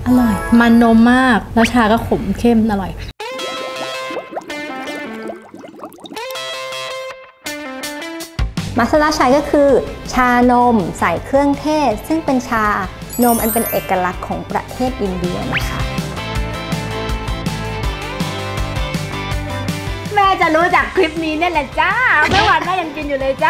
อร่อยมันนมมากแล้วชาก็ขมเข้มอร่อยมัสลาชายก็คือชานมใส่เครื่องเทศซึ่งเป็นชานมอันเป็นเอกลักษณ์ของประเทศอินเดียนะคะแม่จะรู้จากคลิปนี้นี่แหละจ้าเมื่อวานแม่ยังกินอยู่เลยจ้า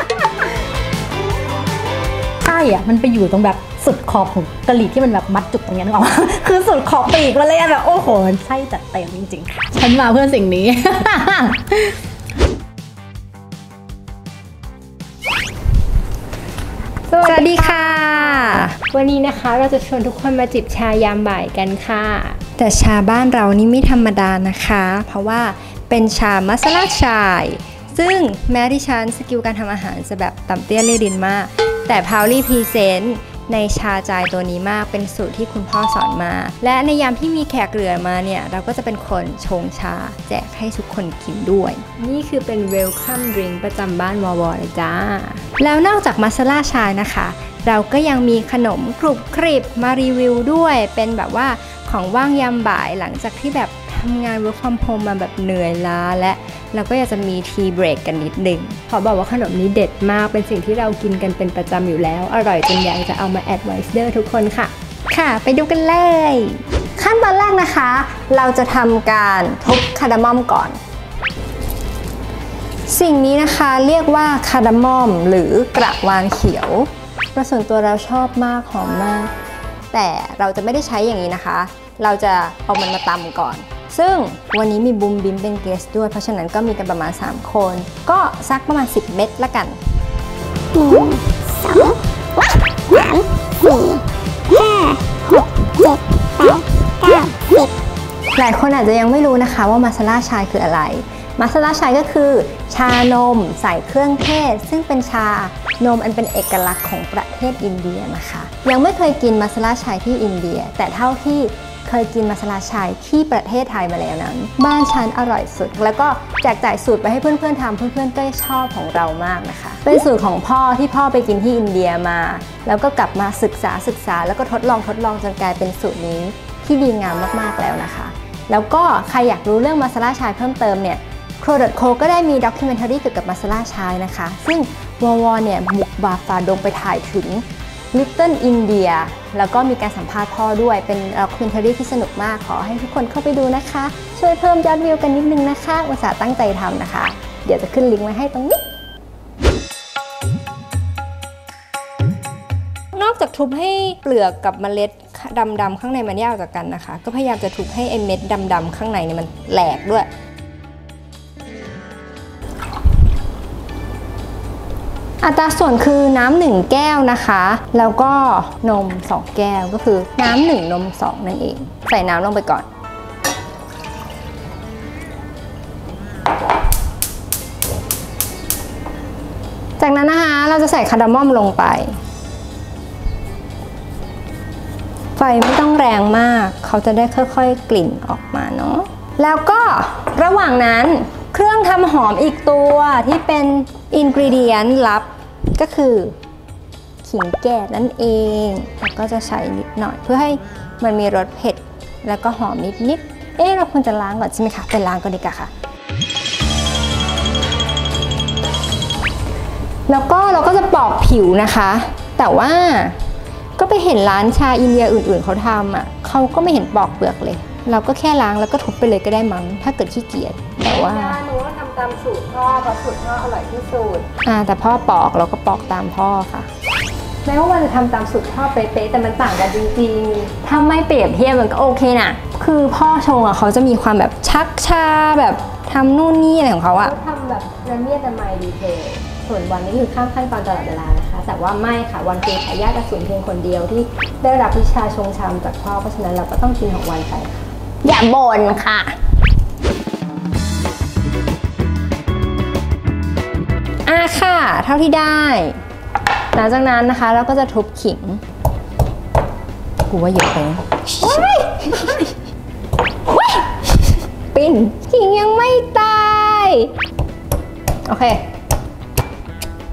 ใช่อ่ะมันไปอยู่ตรงแบบสุดขอบของกะหรี่ที่มันแบบมัดจุกตรงนี้นึกออกไหมคือสุดขอบปีกมันเลยแบบโอ้โหไส้จัดเต็มจริงๆฉันมาเพื่อสิ่งนี้สวัสดีค่ะวันนี้นะคะเราจะชวนทุกคนมาจิบชายามบ่ายกันค่ะแต่ชาบ้านเรานี่ไม่ธรรมดานะคะเพราะว่าเป็นชามัสลาชายซึ่งแม้ที่ฉันสกิลการทำอาหารจะแบบต่ำเตี้ยเลี่ยดินมากแต่พาวลี่พรีเซนต์ในชาจายตัวนี้มากเป็นสูตรที่คุณพ่อสอนมาและในยามที่มีแขกเหลือมาเนี่ยเราก็จะเป็นคนชงชาแจกให้ทุกคนกินด้วยนี่คือเป็นเวลคัมดริงก์ประจำบ้านวอเลยจ้าแล้วนอกจากมัสลาชานะคะเราก็ยังมีขนมกรุบกริบมารีวิวด้วยเป็นแบบว่าของว่างยามบ่ายหลังจากที่แบบทำงาน work from home มาแบบเหนื่อยล้าและเราก็อยากจะมีทีเบรกกันนิดนึงขอบอกว่าขนมนี้เด็ดมากเป็นสิ่งที่เรากินกันเป็นประจำอยู่แล้วอร่อยจนอยากจะเอามาแอดไวซ์เดอร์ทุกคนค่ะค่ะไปดูกันเลยขั้นตอนแรกนะคะเราจะทำการทุบคาร์ดามอมก่อนสิ่งนี้นะคะเรียกว่าคาร์ดามอมหรือกระวานเขียวส่วนตัวเราชอบมากหอมมากแต่เราจะไม่ได้ใช้อย่างนี้นะคะเราจะเอามันมาตำก่อนซึ่งวันนี้มีบูมบิมเป็นเกสด้วยเพราะฉะนั้นก็มีกันประมาณ3คนก็ซักประมาณ10 เม็ดละกัน1 2 3 4 5 6 7 8 9 10หลายคนอาจจะยังไม่รู้นะคะว่ามัสลาชายคืออะไรมัสลาชายก็คือชานมใส่เครื่องเทศซึ่งเป็นชานมอันเป็นเอกลักษณ์ของประเทศอินเดียนะคะยังไม่เคยกินมัสลาชายที่อินเดียแต่เท่าที่เคยกินมัสลาชายที่ประเทศไทยมาแล้วนั้นบ้านฉันอร่อยสุดแล้วก็แจกจ่ายสูตรไปให้เพื่อนๆทำเพื่อนๆก็ชอบของเรามากนะคะเป็นสูตรของพ่อที่พ่อไปกินที่อินเดียมาแล้วก็กลับมาศึกษาแล้วก็ทดลองจนกลายเป็นสูตรนี้ที่ดีงามมากๆแล้วนะคะแล้วก็ใครอยากรู้เรื่องมัสลาชายเพิ่มเติมเนี่ยCrow.co ก็ได้มีด็อกิเมนทารีเกี่ยวกับมัสลาชายนะคะซึ่งวอเนี่ยบุกบ่าฝ่าดงไปถ่ายถึง Little India แล้วก็มีการสัมภาษณ์พ่อด้วยเป็นด็อกิเมนทารีที่สนุกมากขอให้ทุกคนเข้าไปดูนะคะช่วยเพิ่มยอดวิวกันนิดนึงนะคะอุตส่าห์ตั้งใจทำนะคะเดี๋ยวจะขึ้นลิงก์ไว้ให้ตรงนี้นอกจากทุบให้เปลือกกับเมล็ดดำๆข้างในมันแยกออกจากกันนะคะก็พยายามจะทุบให้ไอเม็ดดำๆข้างในเนี่ยมันแหลกด้วยอัตราส่วนคือน้ำ1 แก้วนะคะแล้วก็นม2 แก้วก็คือน้ำ1นม2นั่นเองใส่น้ำลงไปก่อนจากนั้นนะคะเราจะใส่คาร์ดามอมลงไปไฟไม่ต้องแรงมากเขาจะได้ค่อยๆกลิ่นออกมาเนาะแล้วก็ระหว่างนั้นเครื่องทำหอมอีกตัวที่เป็นอินกรีเดียนลับก็คือขิงแก่นั่นเองแล้วก็จะใช้นิดหน่อยเพื่อให้มันมีรสเผ็ดแล้วก็หอมนิดเราควรจะล้างก่อนใช่ไหมคะไปล้างก่อนดีกว่าค่ะแล้วก็เราก็จะปอกผิวนะคะแต่ว่าก็ไปเห็นร้านชาอินเดียอื่นๆเขาทำอ่ะเขาก็ไม่เห็นปอกเปลือกเลยเราก็แค่ล้างแล้วก็ทุบไปเลยก็ได้มั้งถ้าเกิดขี้เกียจแต่ว่าหนูทำตามสูตรพ่อเพราะสูตรพ่ออร่อยที่สุดแต่พ่อปอกเราก็ปอกตามพ่อค่ะแม้ว่ามันจะทำตามสูตรพ่อเป๊ะๆแต่มันต่างกันจริงๆถ้าไม่เปรียบเทียบมันก็โอเคนะคือพ่อชงอ่ะเขาจะมีความแบบชักชาแบบทำนู่นนี่อะไรของเขาอ่ะเขาทำแบบละเมียดละไมดีเทลส่วนวันนี้คือข้ามขั้นตอนตลอดเวลานะคะแต่ว่าไม่ค่ะวันคือทายาทอสูรเพียงคนเดียวที่ได้รับวิชาชงชามจากพ่อเพราะฉะนั้นเราก็ต้องกินของวันไปค่ะอย่าบ่นค่ะค่ะเท่าที่ได้หลังจากนั้นนะคะเราก็จะทุบขิงกูว่าเยอะไปปิ้นขิงยังไม่ตายโอเค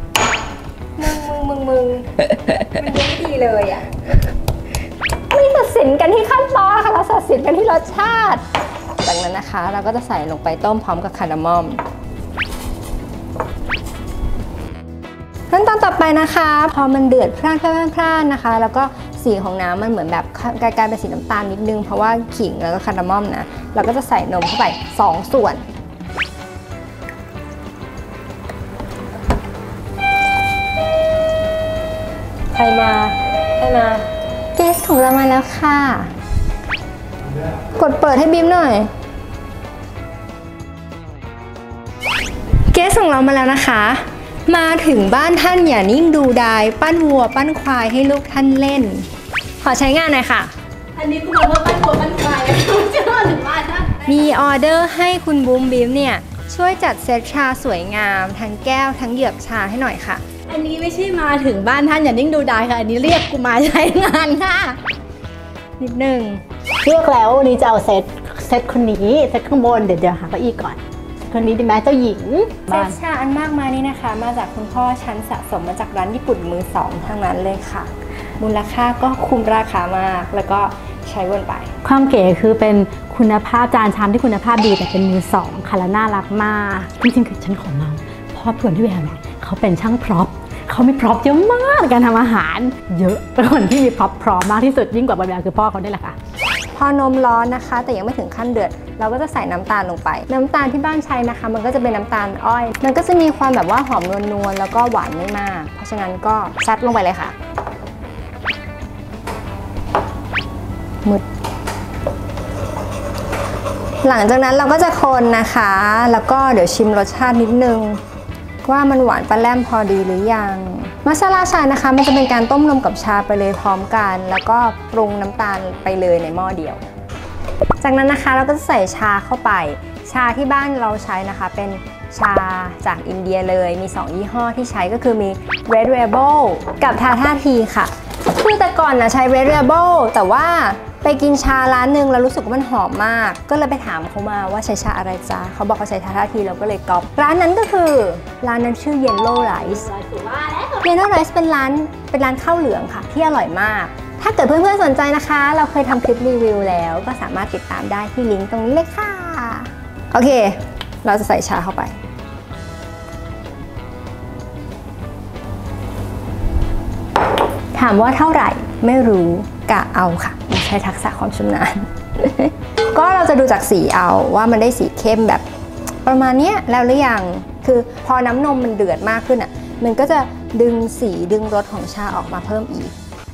มึงมันยังไม่ดีเลยอ่ะไม่ตัดเซสินกันที่ขั้นตอนค่ะเราตัดสินกันที่รสชาติจากนั้นนะคะเราก็จะใส่ลงไปต้มพร้อมกับคาร์ดามอมขั้นตอนต่อไปนะคะพอมันเดือดพร่านนะคะแล้วก็สีของน้ำมันเหมือนแบบกลายเป็นสีน้ำตาลนิดนึงเพราะว่าขิงแล้วก็คาร์ดามอมนะเราก็จะใส่นมเข้าไป2 ส่วนใครมาเกสของเรามาแล้วค่ะกดเปิดให้บีมหน่อยเกสของเรามาแล้วนะคะมาถึงบ้านท่านอย่านิ่งดูดายปั้นวัวปั้นควายให้ลูกท่านเล่นขอใช้งานหน่อยค่ะอันนี้กูบอกว่าปั้นวัวปั้นควายเชื่อหรือว่าท่านมีออเดอร์ให้คุณบูมบีมเนี่ยช่วยจัดเซตชาสวยงามทั้งแก้วทั้งเหยือกชาให้หน่อยค่ะอันนี้ไม่ใช่มาถึงบ้านท่านอย่านิ่งดูดายค่ะอันนี้เรียกกูมาใช้งานค่ะนิดนึงเลือกแล้ววันนี้จะเอาเซตคนนี้เซตข้างบนเดี๋ยวหาเก้าอี้ก่อนคนนี้ดีไหมเจ้าหญิงเซตชาอันมากมายนี้นะคะมาจากคุณพ่อฉันสะสมมาจากร้านญี่ปุ่นมือ2ทั้งนั้นเลยค่ะมูลค่าก็คุ้มราคามากแล้วก็ใช้วนไปความเก๋คือเป็นคุณภาพจานชามที่คุณภาพดีแต่เป็นมือ2ค่ะและน่ารักมากจริงๆคือฉันขอเมาเพราะเพื่อนที่แววเขาเป็นช่างพร็อพเขามีพร็อพเยอะมากในการทำอาหารเยอะเป็นคนที่มีพร็อพพร้อมมากที่สุดยิ่งกว่าบรรดาคือพ่อเขาได้แหละค่ะพอนมร้อนนะคะแต่ยังไม่ถึงขั้นเดือดเราก็จะใส่น้ำตาลลงไปน้ำตาลที่บ้านใช้นะคะมันก็จะเป็นน้ำตาลอ้อยมันก็จะมีความแบบว่าหอมนวลๆแล้วก็หวานไม่มากเพราะฉะนั้นก็ซัดลงไปเลยค่ะมืดหลังจากนั้นเราก็จะคนนะคะแล้วก็เดี๋ยวชิมรสชาตินิดนึงว่ามันหวานปลาแรมพอดีหรือยังมัสลาชานะคะมันจะเป็นการต้มนมกับชาไปเลยพร้อมกันแล้วก็ปรุงน้ำตาลไปเลยในหม้อเดียวจากนั้นนะคะเราก็จะใส่ชาเข้าไปชาที่บ้านเราใช้นะคะเป็นชาจากอินเดียเลยมี2ยี่ห้อที่ใช้ก็คือมี Red Rebel กับ Tata Tea ค่ะคือแต่ก่อนนะใช้ Red Rebel แต่ว่าไปกินชาร้านหนึ่งแล้วรู้สึกว่ามันหอมมากก็เลยไปถามเขามาว่าใช้ชาอะไรจ้าเขาบอกเขาใช้ Tata Tea เราก็เลยก๊อปร้านนั้นก็คือร้านนั้นชื่อ Yellow Rice Yellow Rice เป็นร้านข้าวเหลืองค่ะที่อร่อยมากถ้าเกิดเพื่อนๆสนใจนะคะเราเคยทำคลิปรีวิวแล้วก็สามารถติดตามได้ที่ลิงก์ตรงนี้เลยค่ะโอเคเราจะใส่ชาเข้าไปถามว่าเท่าไหร่ไม่รู้กะเอาค่ะใช้ทักษะความชำนาญ ก็เราจะดูจากสีเอาว่ามันได้สีเข้มแบบประมาณนี้แล้วหรือยังคือพอน้ำนมมันเดือดมากขึ้นอ่ะมันก็จะดึงสีดึงรสของชาออกมาเพิ่มอีก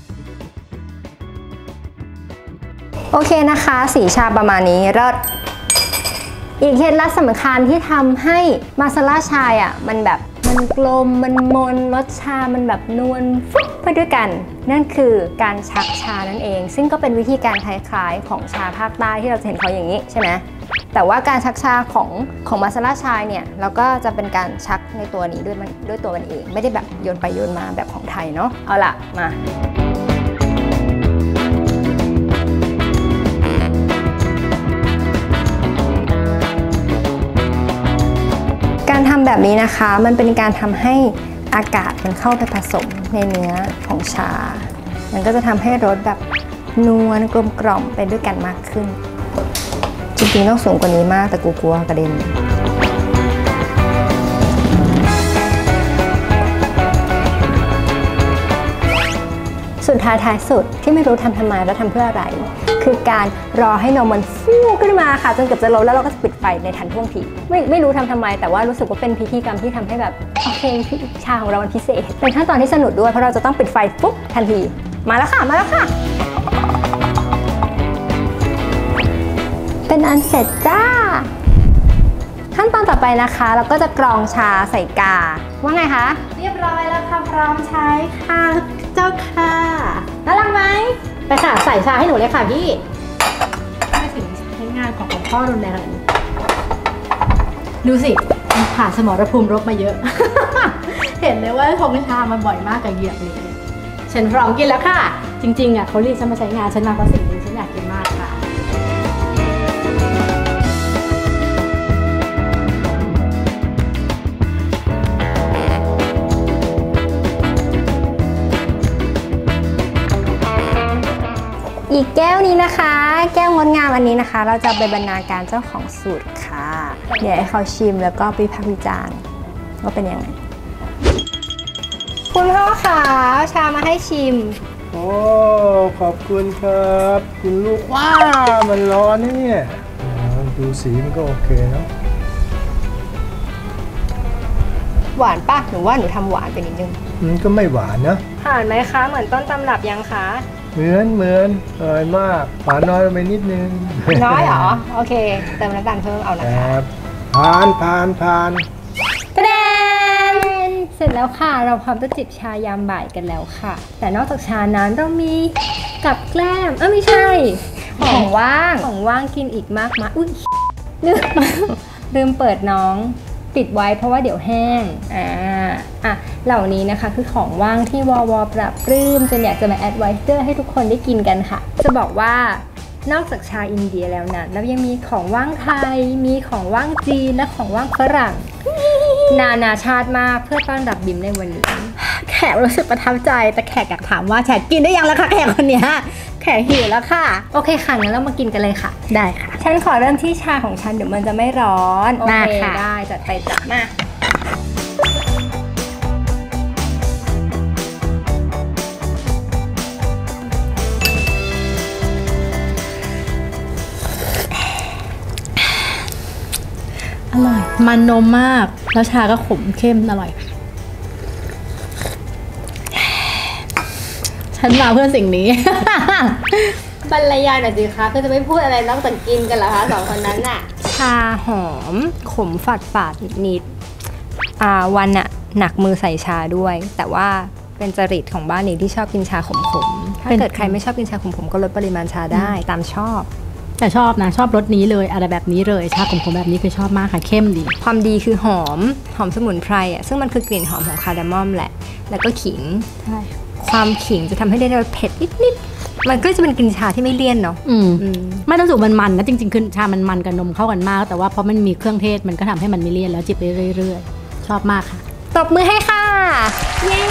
โอเคนะคะสีชาประมาณนี้เลิศอีกเคล็ดลับสำคัญที่ทำให้มาซาลาชาอ่ะมันแบบมันกลมมันมนรสชามันแบบนวลฟุ๊บไปด้วยกันนั่นคือการชักชานั่นเองซึ่งก็เป็นวิธีการคล้ายๆของชาภาคใต้ที่เราจะเห็นเขาอย่างนี้ใช่ไหมแต่ว่าการชักชาของมาซาลาชาเนี่ยเราก็จะเป็นการชักในตัวนี้ด้วยตัวมันเองไม่ได้แบบโยนไปโยนมาแบบของไทยเนาะเอาล่ะมาการทำแบบนี้นะคะมันเป็นการทำให้อากาศมันเข้าไปผสมในเนื้อของชามันก็จะทำให้รสแบบนวลกลมกล่อมไปด้วยกันมากขึ้นจริงๆต้องสูงกว่านี้มากแต่กูกลัวกระเด็นสุดท้ายสุดที่ไม่รู้ทำไมแล้วทำเพื่ออะไรคือการรอให้นมมันฟูขึ้นมาค่ะจนเกือบจะล้นแล้วเราก็จะปิดไฟในทันท่วงทีไม่รู้ทำไมแต่ว่ารู้สึกว่าเป็นพิธีกรรมที่ทำให้แบบโอเคชาของเรามันพิเศษเป็นขั้นตอนที่สนุกด้วยเพราะเราจะต้องปิดไฟปุ๊บทันทีมาแล้วค่ะเป็นอันเสร็จจ้าขั้นตอนต่อไปนะคะเราก็จะกรองชาใส่กาว่าไงคะเรียบร้อยแล้วค่ะพร้อมใช้ค่ะเจ้าค่ะน่ารักไหมไปค่ะใส่ชาให้หนูเลยค่ะพี่ไม่ถึงใช้งานของพ่อรุนแรงอะไรดูสิผ่านสมรภูมิรบมาเยอะ เห็นเลยว่าทงชามาบ่อยมากกับเหยียบเลยฉันพร้อมกินแล้วค่ะจริงๆอ่ะเขาเรียกฉันมาใช้งานฉันมาเพราะสิ่งนี้ฉันอยากกินมากค่ะอีกแก้วนี้นะคะ แก้วงดงามอันนี้นะคะ เราจะไปบรรณาการเจ้าของสูตรค่ะเดี๋ยวให้เขาชิมแล้วก็วิพากษ์วิจารณ์ว่าเป็นยังไงคุณพ่อค่ะเอาชามาให้ชิมโอ้ขอบคุณครับคุณลูกว้ามันร้อนนะเนี่ยดูสีมันก็โอเคเนาะหวานป่ะหนูว่าหนูทำหวานไปนิดนึงมันก็ไม่หวานนะผ่านไหมคะเหมือนต้นตำรับยังคะเหมือนอร่อยมากหวานน้อยไปนิดนึงน้อยเหรอโอเคเติมน้ำตาลเพิ่มเอานะคคะรับผ่านตะแดนเสร็จแล้วค่ะเราพร้อมจะจิบชายามบ่ายกันแล้วค่ะ แต่นอกจากชานั้นเรามีกับแกล้มไม่ใช่ของว่างกินอีกมากมายอุ้ยลืมเปิดน้องปิดไว้เพราะว่าเดี๋ยวแห้งเหล่านี้นะคะคือของว่างที่วปรับปลื้มจนอยากจะมาแอดไวเซอร์ให้ทุกคนได้กินกันค่ะจะบอกว่านอกจากชาอินเดียแล้วนะแล้วยังมีของว่างไทยมีของว่างจีนและของว่างฝรั่ง นานาชาติมากเพื่อต้อนรับบิมในวันนี้แขกรู้สึกประทับใจแต่แขกอยากถามว่าแขกกินได้ยังแล้วคะแขกคนนี้แขกหิวแล้วค่ะโอเคค่ะงั้นเรามากินกันเลยค่ะได้ค่ะฉันขอเริ่มที่ชาของฉันเดี๋ยวมันจะไม่ร้อนโอเคได้จัดไปจัดมาอร่อยมันนมมากแล้วชาก็ขมเข้มอร่อยฉันมาเพื่อสิ่งนี้บรรยายหน่อยสิคะคือจะไม่พูดอะไรนอกจากกินกันเหรอคะสองคนนั้นน่ะชาหอมขมฝาดนิดวันน่ะหนักมือใส่ชาด้วยแต่ว่าเป็นจริตของบ้านนี้ที่ชอบกินชาขมๆถ้าเกิดใครไม่ชอบกินชาขมๆก็ลดปริมาณชาได้ตามชอบแต่ชอบนะชอบรสนี้เลยอะไรแบบนี้เลยชาขมๆแบบนี้คือชอบมากค่ะเข้มดีความดีคือหอมสมุนไพรซึ่งมันคือกลิ่นหอมของคาร์ดามอมแหละแล้วก็ขิงใช่ความขิงจะทำให้ได้รสเผ็ดนิดๆมันก็จะเป็นกลิ่นชาที่ไม่เลี่ยนเนาะไม่ต้องสูมันนะจริงๆคือชามันกับนมเข้ากันมากแต่ว่าเพราะมันมีเครื่องเทศมันก็ทำให้มันไม่เลี่ยนแล้วจิบไปเรื่อยๆชอบมากค่ะตบมือให้ค่ะเย้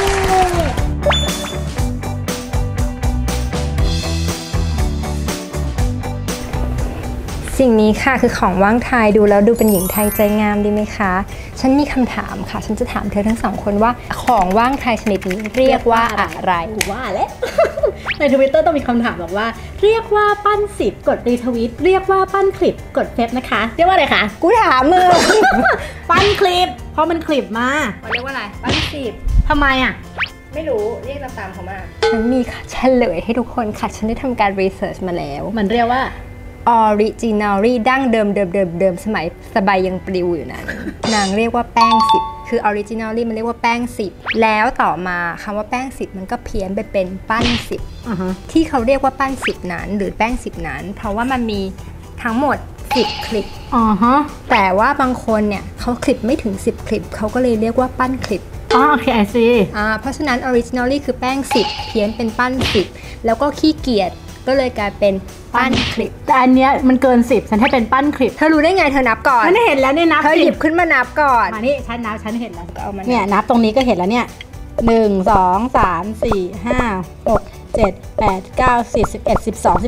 สิ่งนี้ค่ะคือของว่างไทยดูแล้วดูเป็นหญิงไทยใจงามดีไหมคะฉันมีคำถามค่ะฉันจะถามเธอทั้งสองคนว่าของว่างไทยชนิดนี้เรียกว่าอะไรว่าแล้ว ใน Twitter ต้องมีคำถามบอกว่าเรียกว่าปั้นสิบกดรีทวิตเรียกว่าปั้นคลิปกดเฟซนะคะเรียกว่าอะไรคะกูถามมึงปั้นคลิปเพราะมันคลิปมาเรียกว่าอะไรปั้นสิบทำไมอ่ะไม่รู้เรียกตามเขามาฉันมีเฉลยให้ทุกคนค่ะฉันได้ทำการรีเสิร์ชมาแล้วมันเรียกว่า Originally ดั้งเดิมสมัยสบายยังปลิวอยู่นั้นนางเรียกว่าแป้งสิบคือ Originally มันเรียกว่าแป้งสิบแล้วต่อมาคำว่าแป้งสิบมันก็เพี้ยนไปเป็นปั้นสิบที่เขาเรียกว่าปั้นสิบนั้นหรือแป้งสิบนั้นเพราะว่ามันมีทั้งหมด10คลิปแต่ว่าบางคนเนี่ยเขาคลิปไม่ถึง10คลิปเขาก็เลยเรียกว่าปั้นคลิปโอเค I see เพราะฉะนั้น Originally คือแป้ง10เพี้ยนเป็นปั้น10แล้วก็ขี้เกียจก็เลยกลายเป็นปั้นคลิปแต่อันเนี้ยมันเกิน10ฉันให้เป็นปั้นคลิปเธอรู้ได้ไงเธอนับก่อนฉันเห็นแล้วเนี่ยนับเธอหยิบขึ้นมานับก่อนมานี่ฉันนับฉันเห็นแล้วเอามาเนี่ยนับตรงนี้ก็เห็นแล้วเนี่ย1 2 3 4 5 6 7 8 9 10 11 12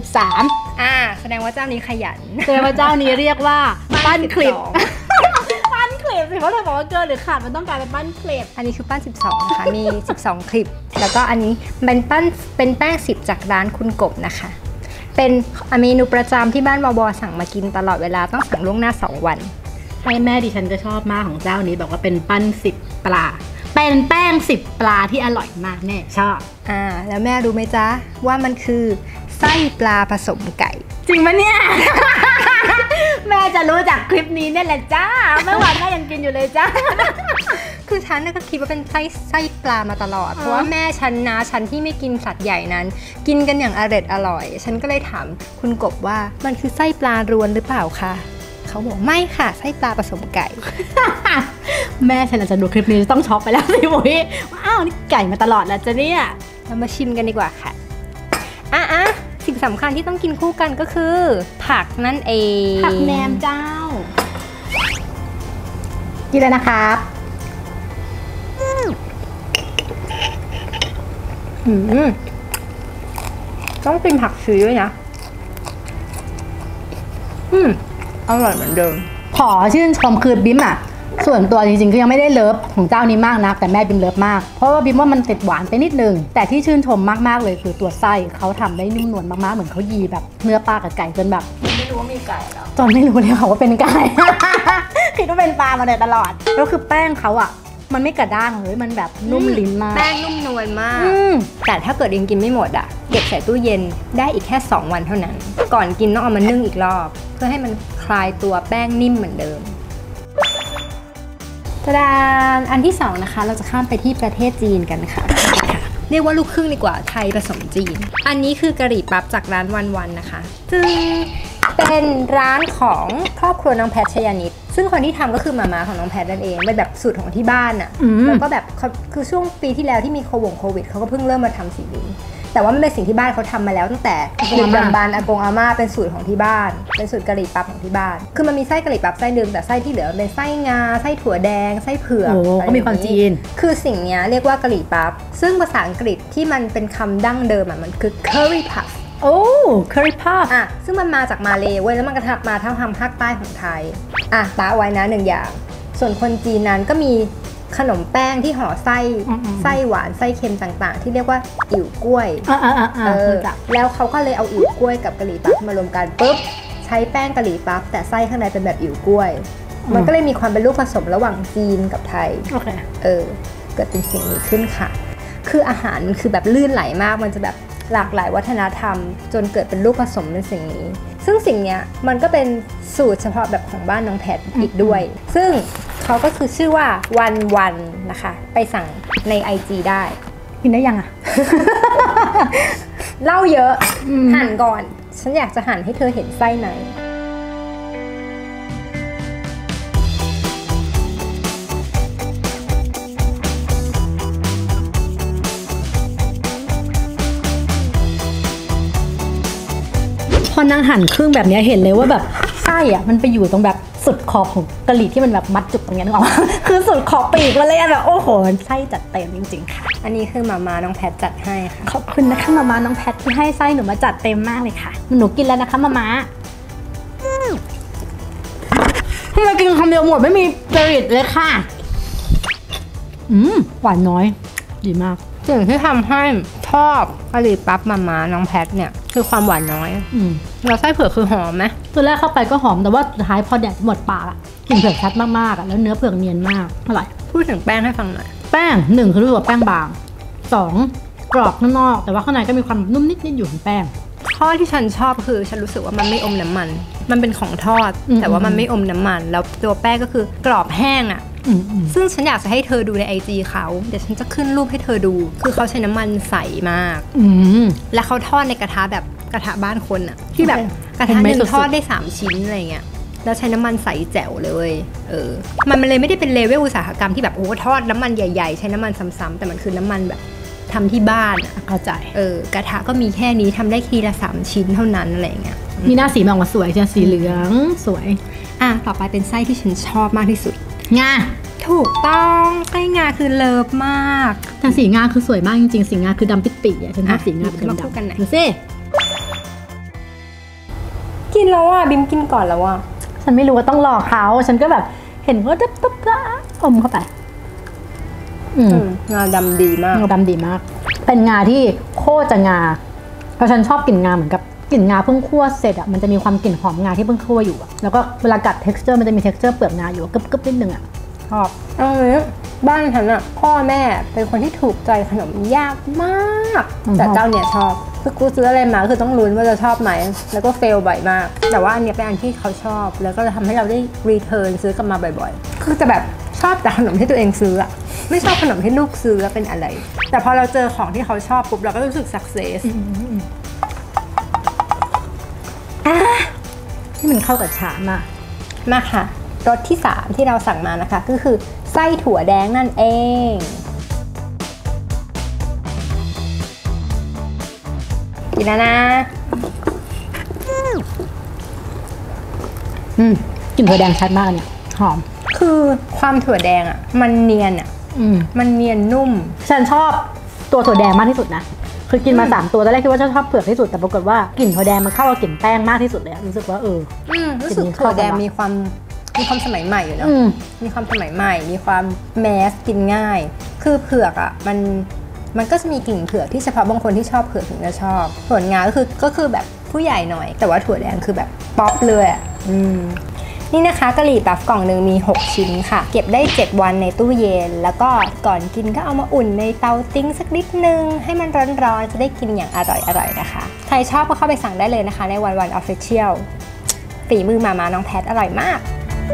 13 แสดงว่าเจ้านี้ขยันแสดงว่าเจ้านี้เรียกว่าปั้นคลิปปั้นคลิปสิเพราะเธอบอกว่าเกินหรือขาดมันต้องกลายเป็นปั้นคลิปอันนี้คือปั้น12นะคะมี12คลิปแล้วก็อันนี้เป็นแป้ง10จากร้านคุณกบนะคะเป็นเมนูประจำที่บ้านวสั่งมากินตลอดเวลาต้องสั่งล่วงหน้า2วันใช่แม่ดิฉันก็ชอบมากของเจ้านี้บอกว่าเป็นปั้น10ปลาเป็นแป้ง10ปลาที่อร่อยมากแน่ชอบแล้วแม่รู้ไหมจ๊ะว่ามันคือไส้ปลาผสมไก่จริงไหมเนี่ย แม่จะรู้จากคลิปนี้เนี่ยแหละจ้าเมื่อวานแม่ยังกินอยู่เลยจ้าคือฉันก็คิดว่าเป็นไส้ปลามาตลอดเพราะว่าแม่ฉันที่ไม่กินสัตว์ใหญ่นั้นกินกันอย่างอร่อยฉันก็เลยถามคุณกบว่ามันคือไส้ปลารวนหรือเปล่าคะเขาบอกไม่ค่ะไส้ปลาผสมไก่แม่ฉันอาจจะดูคลิปนี้ต้องช็อกไปแล้วสิมุ้ยว้าวนี่ไก่มาตลอดแล้วจ้ะเนี่ยเรามาชิมกันดีกว่าค่ะสิ่งสำคัญที่ต้องกินคู่กันก็คือผักนั่นเองผักแหนมเจ้ากินเลยนะครับต้องกินผักชีด้วยนะอร่อยเหมือนเดิมขอชื่นชมคือบิ๊มอ่ะส่วนตัวจริงๆคือยังไม่ได้เลิฟของเจ้านี้มากนะแต่แม่บิ๊มเลิฟมากเพราะว่าบิ๊มว่ามันติดหวานไปนิดนึงแต่ที่ชื่นชมมากๆเลยคือตัวไส้เขาทำได้นุ่มนวลมากๆเหมือนเขายีแบบเนื้อปลากับไก่จนแบบไม่รู้ว่ามีไก่แล้วจนไม่รู้เลยค่ะว่าเป็นไก่ คิดว่าเป็นปลามาโดยตลอดแล้วคือแป้งเขาอ่ะมันไม่กระด้างเลยมันแบบนุ่มลิ้นมากแป้งนุ่มนวลมากแต่ถ้าเกิดยังกินไม่หมดอ่ะเก็บใส่ตู้เย็นได้อีกแค่2 วันเท่านั้นก่อนกินต้องเอามานึ่งอีกรอบเพื่อให้มันคลายตัวแป้งนิ่มเหมือนเดิมตะดานอันที่2นะคะเราจะข้ามไปที่ประเทศจีนกันค่ะเรียกว่าลูกครึ่งดีกว่าไทยผสมจีนอันนี้คือกะหรี่ปั๊บจากร้านวันนะคะซึ่งเป็นร้านของครอบครัวน้องแพทชยานิดซึ่งคนที่ทำก็คือมาม่าของน้องแพทนั่นเองเป็นแบบสูตรของที่บ้านอ่ะแล้วก็แบบคือช่วงปีที่แล้วที่มีโควิดเขาก็เพิ่งเริ่มมาทำสิ่งนี้แต่ว่ามันเป็นสิ่งที่บ้านเขาทำมาแล้วตั้งแต่ดึกดำบรรพ์อากงอาม่าเป็นสูตรของที่บ้านเป็นสูตรกะหรี่ปั๊บของที่บ้านคือมันมีไส้กะหรี่ปั๊บไส้เดิมแต่ไส้ที่เหลือเป็นไส้งาไส้ถั่วแดงไส้เผือกก็มีความจีนคือสิ่งนี้เรียกว่ากะหรี่ปั๊บซึ่งภาษาอังกฤษที่มันเป็นคำดั้งเดิมอ่ะมันคือ curry puff โอ้ curry puff ซึ่งมันมาจากมาเลเว้ยแล้วมันกระทับมาทางภาคใต้ของไทยตาไว้นะ1 อย่างส่วนคนจีนนั้นก็มีขนมแป้งที่ห่อไส้หวานไส้เค็มต่างๆที่เรียกว่าอิ่วกล้วยแล้วเขาก็เลยเอาอิ่วกล้วยกับกะหรี่ปั๊บมารวมกันปุ๊บใช้แป้งกะหรี่ปั๊บแต่ไส้ข้างในเป็นแบบอิ่วกล้วยมันก็เลยมีความเป็นลูกผสมระหว่างจีนกับไทยเกิดเป็นสิ่งนี้ขึ้นค่ะคืออาหารมันคือแบบลื่นไหลมากมันจะแบบหลากหลายวัฒนธรรมจนเกิดเป็นลูกผสมเป็นสิ่งนี้ซึ่งสิ่งนี้มันก็เป็นสูตรเฉพาะแบบของบ้านน้องแพทอีกด้วยซึ่งเขาก็คือชื่อว่าวันนะคะไปสั่งใน IG ได้กินได้ยังอ่ะเล่าเยอะหั่นก่อนฉันอยากจะหั่นให้เธอเห็นไส้ในพอนางหั่นครึ่งแบบนี้เห็นเลยว่าแบบไส้อะมันไปอยู่ตรงแบบสุดขอบของกะหรี่ที่มันแบบมัดจุกตรงนี้นึกออก คือสุดขอบปีกมันเลยแบบโอ้โหไส้จัดเต็มจริงๆค่ะอันนี้คือมาม่าน้องแพทจัดให้ค่ะขอบคุณนะคะมาม่าน้องแพทที่ให้ไส้หนูมาจัดเต็มมากเลยค่ะหนูกินแล้วนะคะมาม่าที่มากินคำเดียวหมดไม่มีจริตเลยค่ะหวานน้อยดีมากสิ่งที่ทำให้ชอบกะหรี่ปั๊บมาม่าน้องแพทเนี่ยคือความหวานน้อยแล้วไส้เผือกคือหอมไหมตัวแรกเข้าไปก็หอมแต่ว่าสุดท้ายพอแดดหมดปากกลิ่นเผือกชัดมากๆแล้วเนื้อเผือกเนียนมากอร่อยพูดถึงแป้งให้ฟังหน่อยแป้ง1คือรู้สึกว่าแป้งบาง2กรอบข้างนอกแต่ว่าข้างในก็มีความนุ่มนิดๆอยู่ของแป้งข้อที่ฉันชอบคือฉันรู้สึกว่ามันไม่อมน้ำมันมันเป็นของทอดแต่ว่ามันไม่อมน้ำมันแล้วตัวแป้งก็คือกรอบแห้งซึ่งฉันอยากจะให้เธอดูใน IG เขาเดี๋ยวฉันจะขึ้นรูปให้เธอดูคือเขาใช้น้ำมันใสมากและเขาทอดในกระทะแบบกระทะบ้านคนที่แบบกระทะนึงทอดได้3 ชิ้นอะไรเงี้ยแล้วใช้น้ำมันใสแจ๋วเลยมันเลยไม่ได้เป็นเลเวลอุตสาหกรรมที่แบบโอ้ทอดน้ำมันใหญ่ๆใช้น้ำมันซ้ำๆแต่มันคือน้ำมันแบบทำที่บ้านเข้าใจกระทะก็มีแค่นี้ทำได้ทีละ3 ชิ้นเท่านั้นอะไรเงี้ยมีหน้าสีมันออกมาสวยใช่สีเหลืองสวยต่อไปเป็นไส้ที่ฉันชอบมากที่สุดงาถูกต้องไส้งาคือเลิฟมากแต่สีงาคือสวยมากจริงๆสีงาคือดำปิดปีอ่ะฉันชอบสีงาเป็นดำๆดูสิกินแล้วบิมกินก่อนแล้วฉันไม่รู้ว่าต้องรอเขาฉันก็แบบเห็นว่าตุ๊บๆอมเข้าไปงาดำดีมากงาดำดีมากเป็นงาที่โคตรจะงาเพราะฉันชอบกลิ่นงาเหมือนกับกลิ่นงาเพิ่งคั่วเสร็จมันจะมีความกลิ่นหอมงาที่เพิ่งคั่วอยู่แล้วก็เวลากัด texture มันจะมี texture เปลือกงาอยู่กึบๆนิดนึงชอบบ้านฉันพ่อแม่เป็นคนที่ถูกใจขนมยากมากแต่เจ้าเนี่ยชอบคือกูซื้ออะไรมาคือต้องลุ้นว่าจะชอบไหมแล้วก็เฟลบ่อยมากแต่ว่าอันนี้เป็นอันที่เขาชอบแล้วก็จะทำให้เราได้รีเทิร์นซื้อกลับมาบ่อยๆคือจะแบบชอบแต่ขนมที่ตัวเองซื้อไม่ชอบขนมที่ลูกซื้อเป็นอะไรแต่พอเราเจอของที่เขาชอบปุ๊บเราก็รู้สึกสักเซสที่มันเข้ากับชามากค่ะรสที่3ที่เราสั่งมานะคะก็คือไส้ถั่วแดงนั่นเองกินแล้วนะกลิ่นถั่วแดงชัดมากเนี่ยหอมคือความถั่วแดงมันเนียนมันเนียนนุ่มฉันชอบตัวถั่วแดงมากที่สุดนะคือกินมา3ตัวตอนแรกคิดว่าจะชอบเผือกที่สุดแต่ปรากฏว่ากลิ่นถั่วแดงมันเข้ากับกลิ่นแป้งมากที่สุดเลยรู้สึกว่ารู้สึกถั่วแดงมีความสมัยใหม่อยู่เนาะมีความสมัยใหม่มีความแมสกินง่ายคือเผือกอ่ะมันก็จะมีกลิ่นเผือกที่เฉพาะบางคนที่ชอบเผือกถึงจะชอบส่วนงาก็คือแบบผู้ใหญ่หน่อยแต่ว่าถั่วแดงคือแบบป๊อปเลยนี่นะคะกะหรี่ปั๊บกล่องหนึ่งมี6ชิ้นค่ะเก็บได้7วันในตู้เย็นแล้วก็ก่อนกินก็เอามาอุ่นในเตาติ้งสักนิดนึงให้มันร้อนๆจะได้กินอย่างอร่อยๆนะคะใครชอบก็เข้าไปสั่งได้เลยนะคะในวัน Official ฝีมือมาน้องแพทอร่อยมาก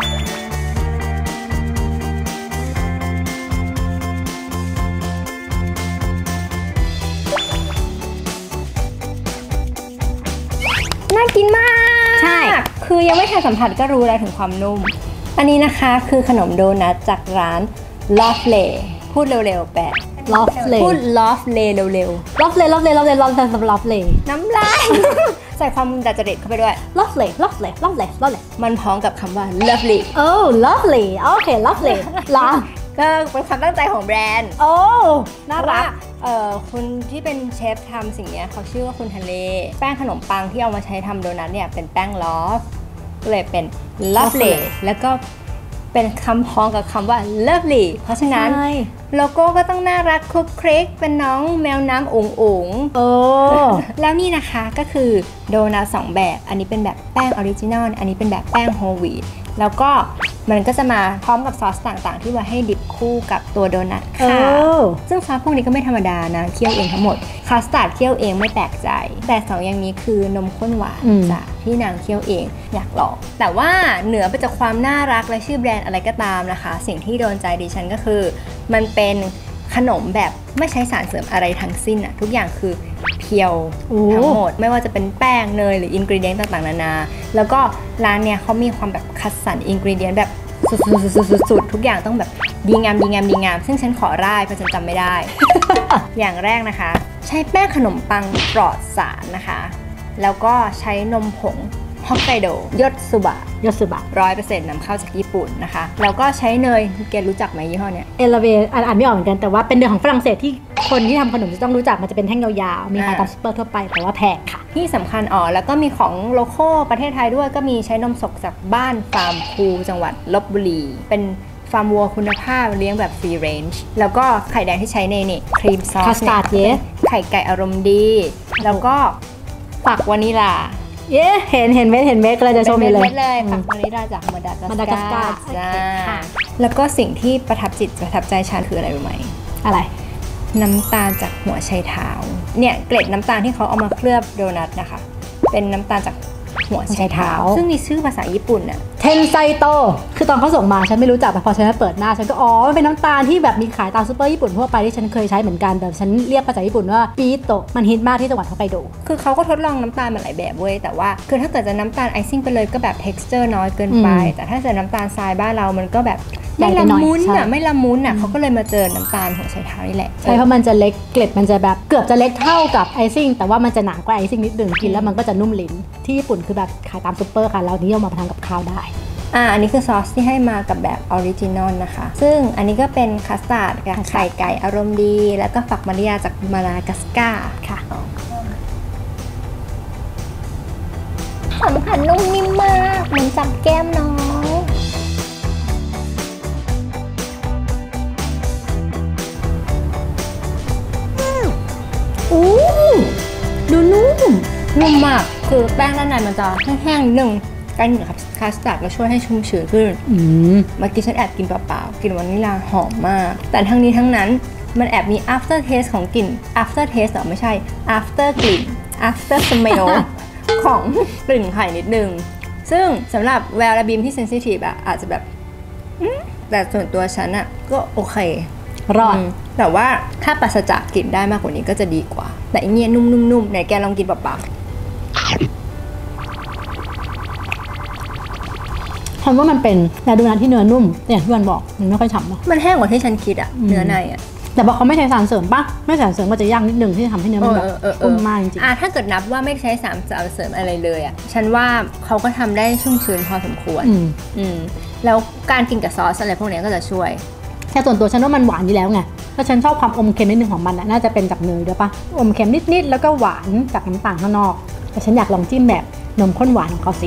น่ากินมากใช่คือยังไม่ทันสัมผัสก็รู้แล้วถึงความนุ่มอันนี้นะคะคือขนมโดนัทจากร้าน Lovely พูดเร็วๆแปะ Lovely พูด Lovely เร็วๆ Lovely น้ำลายใส่ความดัดจริตเข้าไปด้วย Lovely มันพ้องกับคำว่า Lovely Lovely โอเค Lovely ล่ะก็เป็นความตั้งใจของแบรนด์น่ารักคุณที่เป็นเชฟทำสิ่งนี้เขาชื่อว่าคุณทะเลแป้งขนมปังที่เอามาใช้ทำโดนัทเนี่ยเป็นแป้งลอฟก็เลยเป็น Lovely แล้วก็เป็นคำพ้องกับคำว่า Lovely เพราะฉะนั้นโลโก้ก็ต้องน่ารักคุกคลิกเป็นน้องแมวน้ำอุ๋งแล้วนี่นะคะก็คือโดนัท2แบบอันนี้เป็นแบบแป้งออริจินอลอันนี้เป็นแบบแป้งโฮลวีตแล้วก็มันก็จะมาพร้อมกับซอสต่างๆที่ไว้ให้ดิบคู่กับตัวโดนัทค่ะซึ่งซอสพวกนี้ก็ไม่ธรรมดานะเคี่ยวเองทั้งหมดคัสตาร์ดเคี่ยวเองไม่แปลกใจแต่2อย่างนี้คือนมข้นหวานจากที่นางเคี่ยวเองอยากลองแต่ว่าเหนือไปจากความน่ารักและชื่อแบรนด์อะไรก็ตามนะคะสิ่งที่โดนใจดิฉันก็คือมันเป็นขนมแบบไม่ใช้สารเสริมอะไรทั้งสิ้นอะทุกอย่างคือเพียวทั้งหมดไม่ว่าจะเป็นแป้งเนยหรืออินกรีเดียนต่างๆนานาแล้วก็ร้านเนี่ยเขามีความแบบคัดสรรอินกรีเดียนแบบสุดๆทุกอย่างต้องแบบดีงามซึ่งฉันขอร่ายเพราะฉันจำไม่ได้ อย่างแรกนะคะใช้แป้งขนมปังปลอดสารนะคะแล้วก็ใช้นมผงฮอกไกโดยศสุบะ 100% นำเข้าจากญี่ปุ่นนะคะแล้วก็ใช้เนยแกรู้จักไหมยี่ห้อเนี้ยเอลเวอ่านไม่ออกเหมือนกันแต่ว่าเป็นเนยของฝรั่งเศสที่คนที่ทำขนมจะต้องรู้จักมันจะเป็นแท่งยาวๆมีขายตามซุปเปอร์ทั่วไปแต่ว่าแพงค่ะที่สำคัญแล้วก็มีของโลโก้ประเทศไทยด้วยก็มีใช้นมสดจากบ้านฟาร์มคูจังหวัดลพบุรีเป็นฟาร์มวัวคุณภาพเลี้ยงแบบฟรีเรนจ์แล้วก็ไข่แดงที่ใช้ในนี่ครีมซอสคัสตาร์ดไข่ไก่อารมณ์ดีแล้วก็ฝักวานิลาเห็นเม็ดก็เลยจะชมเลยฝักวานิลาจากมาดากัสการ์แล้วก็สิ่งที่ประทับใจฉันคืออะไรรู้ไหมอะไรน้ำตาลจากหัวไชเท้าเนี่ยเกล็ดน้ำตาลที่เขาเอามาเคลือบโดนัทนะคะเป็นน้ำตาลจากหัวไชเท้าซึ่งมีชื่อภาษาญี่ปุ่นน่ะเทนไซโตคือตอนเขาส่งมาฉันไม่รู้จักแต่พอฉันเปิดหน้าฉันก็มันเป็นน้ำตาลที่แบบมีขายตามซูเปอร์ญี่ปุ่นทั่วไปที่ฉันเคยใช้เหมือนกันแต่ฉันเรียกภาษาญี่ปุ่นว่าปีโตะมันฮิตมากที่จังหวัดฮอกไกโดคือเขาก็ทดลองน้ำตาลมาหลายแบบเว้ยแต่ว่าคือถ้าเกิดจะน้ำตาลไอซิ่งไปเลยก็แบบ texture น้อยเกินไปแต่ถ้าจะน้ำตาลทรายบ้านเรามันก็แบบไม่ละมุนเขาก็เลยมาเจอน้ำตาลหัวไชเท้านี่แหละใช่เพราะมันจะเล็กเกล็ดมันจะแบบเกือบจะเล็กเท่ากับไอซิ่งแต่ว่ามันจะหนากว่าไอซิ่งนิดนึงกินแล้วมันก็จะนุ่มลิ้นที่ญี่ปุ่นคือแบบขายตามซุปเปอร์ค่ะเรานิยมมาทานกับข้าวได้อันนี้คือซอสที่ให้มากับแบบออริจินอลนะคะซึ่งอันนี้ก็เป็นคัสตาร์ดกับไข่ไก่อารมณ์ดีแล้วก็ฝักวานิลาจากมาดากัสการ์ค่ะสัมผัสนุ่มนิ่มมากเหมือนจับแก้มน้องดูนุ่มมากคือแป้งด้านในมันจะแห้งๆนิดนึงการกินกับคัสตาร์ดก็ช่วยให้ชุ่มชื้นขึ้นเมื่อกี้ฉันแอบกินเปล่าๆกลิ่นวานิลาหอมมากแต่ทั้งนี้ทั้งนั้นมันแอบมี after taste ของกลิ่น after taste หรอไม่ใช่ after กลิ่น after smell ของกลิ่นไข่นิดนึงซึ่งสำหรับแววและบีมที่ sensitive อาจจะแบบแต่ส่วนตัวฉันก็โอเครอดแต่ว่าถ้าปราศจากกลิ่นได้มากกว่านี้ก็จะดีกว่าแต่อันนี้นุ่มๆไหนแกลองกินเปล่าฉันว่ามันเป็นแนวโดนัทที่เนื้อนุ่มเนี่ยที่มันบอกมันไม่ค่อยฉ่ำเนาะมันแห้งกว่าที่ฉันคิดเนื้อในแต่บอกเขาไม่ใช้สารเสริมปะไม่ใช้สารเสริมก็จะยากนิดนึงที่จะทำให้เนื้อมันแบบนุ่มมากจริงถ้าเกิดนับว่าไม่ใช้สารเสริมอะไรเลยฉันว่าเขาก็ทำได้ชุ่มชื้นพอสมควรแล้วการกินกับซอสอะไรพวกนี้ก็จะช่วยแต่ส่วนตัวฉันว่ามันหวานอยู่แล้วไงถ้แล้วฉันชอบความอมเค็มนิดนึงของมันน่าจะเป็นจากเนยด้วยปะอมเค็มนิดๆแล้วก็หวานจากน้ำตาลข้างนอกแต่ฉันอยากลองจิ้มแบบนมข้นหวานของเขาสิ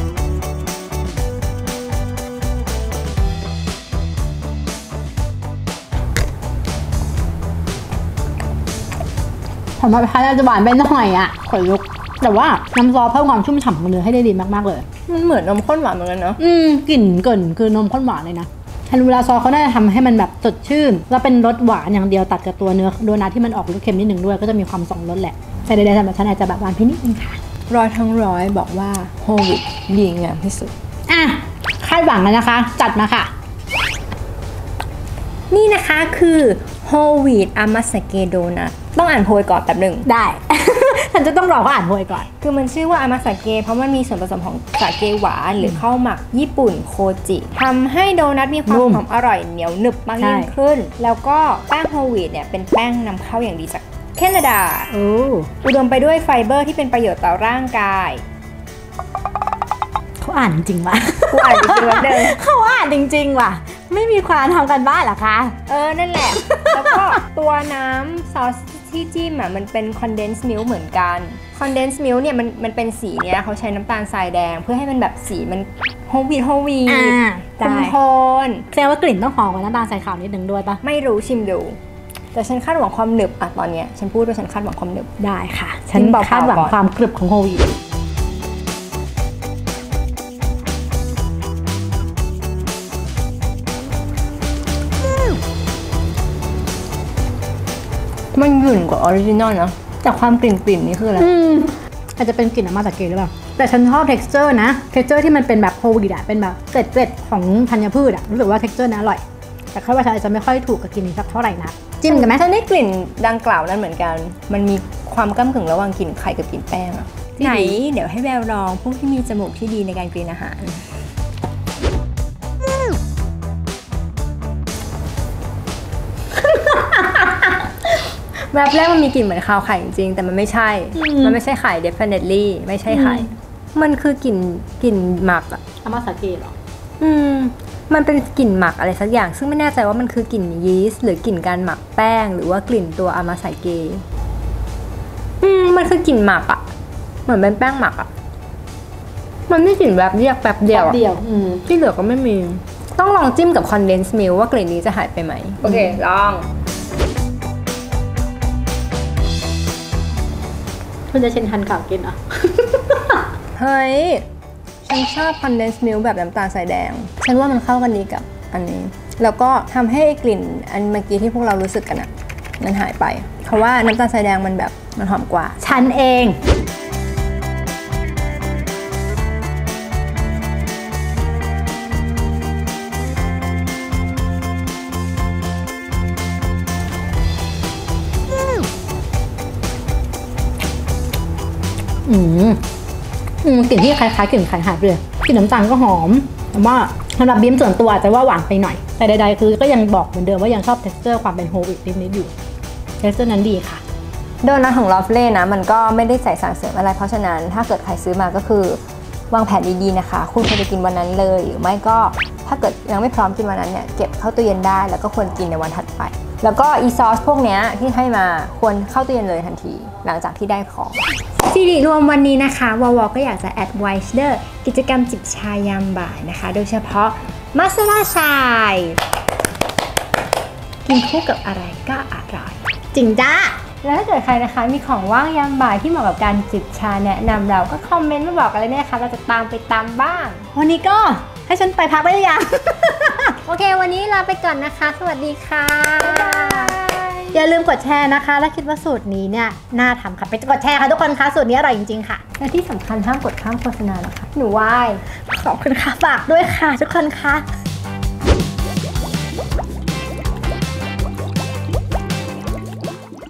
ผมว่าอาจจะหวานไปหน่อยอ่ะขนลุกแต่ว่าน้ำซอสเพิ่มความชุ่มฉ่ำของเนื้อให้ได้ดีมากๆเลยมันเหมือนนมข้นหวานเหมือนกันเนาะกลิ่นเกินคือนมข้นหวานเลยนะฮันเวลาซอสเขาน่าจะทำให้มันแบบสดชื่นแล้วเป็นรสหวานอย่างเดียวตัดกับตัวเนื้อโดนัทที่มันออกรสเค็มนิดนึงด้วยก็จะมีความสองรสแหละแต่ใดๆสำหรับฉันอาจจะแบบหวานพินิดนึงค่ะร้อยทั้งร้อยบอกว่าโฮวิตดีงามที่สุดคาดหวังแล้วนะคะจัดมาค่ะนี่นะคะคือโฮวีตอามาสเกโดนะต้องอ่านโพยก่อนแป๊บหนึ่งได้ ฉันจะต้องรอเขาอ่านโพยก่อนคือมันชื่อว่าอามาสเกเพราะมันมีส่วนผสมของสาเกหวานหรือข้าวหมักญี่ปุ่นโคจิทำให้โดนัทมีความหอมอร่อยเหนียวหนึบมากยิ่งขึ้นแล้วก็แป้งโฮวีตเนี่ยเป็นแป้งนำเข้าอย่างดีจากแคนาดาอุดมไปด้วยไฟเบอร์ที่เป็นประโยชน์ต่อร่างกายเขาอ่านจริงๆว่ะกูอ่านจริงๆเดิมเขาอ่านจริงๆว่ะไม่มีความทำกันบ้านเหรอคะนั่นแหละแล้วก็ตัวน้ำซอสที่จิ้มมันเป็น condensed milk เหมือนกัน condensed milk เนี่ยมันเป็นสีเนี้ยเขาใช้น้ำตาลทรายแดงเพื่อให้มันแบบสีมันโฮวีคุมโทนแสดงว่ากลิ่นต้องหอมกว่าน้ำตาลทรายขาวนิดนึงด้วยปะไม่รู้ชิมดูแต่ฉันคาดหวังความหนึบตอนเนี้ยฉันพูดว่าฉันคาดหวังความหนึบได้ค่ะฉันคาดหวังความกรึบของโฮวีมันหยุ่นกว่าออริจินอลนะแต่ความกลิ่นนี่คืออะไรอาจจะเป็นกลิ่นอามาสเกหรือเปล่าแต่ฉันชอบ texture นะ texture ที่มันเป็นแบบโฮวีตเป็นแบบเกล็ดของธัญพืชรู้สึกว่า texture นั้นอร่อยแต่แค่ว่าฉันอาจจะไม่ค่อยถูกกับกลิ่นนี้สักเท่าไหร่นะจิ้มกันไหมฉันได้กลิ่นดังกล่าวนั้นเหมือนกันมันมีความก้ำกึ่งระหว่างกลิ่นไข่กับกลิ่นแป้งไหนเดี๋ยวให้แววลองพวกที่มีจมูกที่ดีในการกลิ่นอาหารแบบแรกมันมีกลิ่นเหมือนคาวไข่จริงๆแต่มันไม่ใช่ไข่ definitely ไม่ใช่ไข่มันคือกลิ่นหมักอามาสเกเหรอมันเป็นกลิ่นหมักอะไรสักอย่างซึ่งไม่แน่ใจว่ามันคือกลิ่นยีสต์หรือกลิ่นการหมักแป้งหรือว่ากลิ่นตัวอามาสเกมันคือกลิ่นหมักเหมือนเป็นแป้งหมักมันไม่กลิ่นแบบเดียวที่เหลือก็ไม่มีต้องลองจิ้มกับ condensed milk ว่ากลิ่นนี้จะหายไปไหมโอเคลองคุณจะเช่นทันข่าวกินเฮ้ยฉันชอบ condensed milk แบบน้ำตาลทรายแดงฉันว่ามันเข้ากันดีกับอันนี้แล้วก็ทำให้กลิ่นอันเมื่อกี้ที่พวกเรารู้สึกกันมันหายไปเพราะว่าน้ำตาลทรายแดงมันแบบมันหอมกว่าฉันเองกลิ่นที่คล้ายๆกลิ่นไข่หาดเลยกลิ่นน้ำตาลก็หอมแต่ว่าสำหรับบีมส่วนตัวอาจจะว่าหวานไปหน่อยแต่ใดๆคือก็ยังบอกเหมือนเดิมว่ายังชอบ texture ความเป็นโฮวีตนิดๆอยู่ texture นั้นดีค่ะโดนัทของลอฟเล่นะมันก็ไม่ได้ใส่สารเสริมอะไรเพราะฉะนั้นถ้าเกิดใครซื้อมาก็คือวางแผนดีๆนะคะคุณควรจะกินวันนั้นเลยหรือไม่ก็ถ้าเกิดยังไม่พร้อมกินวันนั้นเนี่ยเก็บเข้าตู้เย็นได้แล้วก็ควรกินในวันถัดไปแล้วก็อีซอสพวกนี้ที่ให้มาควรเข้าตู้เย็นเลยทันทีหลังจากที่ได้ของสิริรวมวันนี้นะคะวอก็อยากจะแอดไวซ์เดอร์กิจกรรมจิบชายามบ่ายนะคะโดยเฉพาะมัสลาชายกินคู่กับอะไรก็อร่อยจริงจ้าแล้วถ้าเกิดใครนะคะมีของว่างยามบ่ายที่เหมาะกับการจิบชาแนะนำเราก็คอมเมนต์มาบอกกันเลยนะคะเราจะตามไปตามบ้างวันนี้ก็ให้ฉันไปพักได้หรือยังโอเควันนี้ลาไปก่อนนะคะสวัสดีค่ะอย่าลืมกดแชร์นะคะและคิดว่าสูตรนี้เนี่ยน่าทำค่ะไปกดแชร์ค่ะทุกคนคะสูตรนี้อร่อยจริงๆค่ะและที่สำคัญห้ามกดข้ามโฆษณานะคะหนูไหว้ขอบคุณค่ะฝากด้วยค่ะทุกคนค่ะ